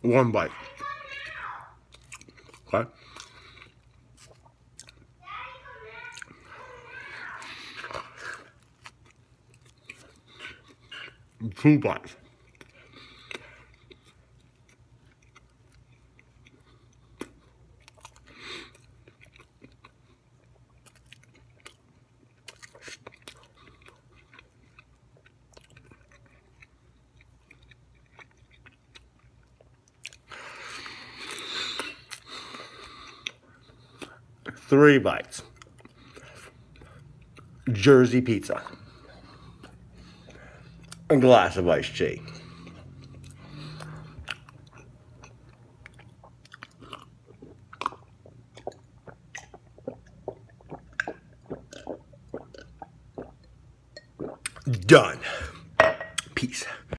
One bite. Okay? Two bites. Three bites. Jersey pizza. A glass of iced tea. Done. Peace.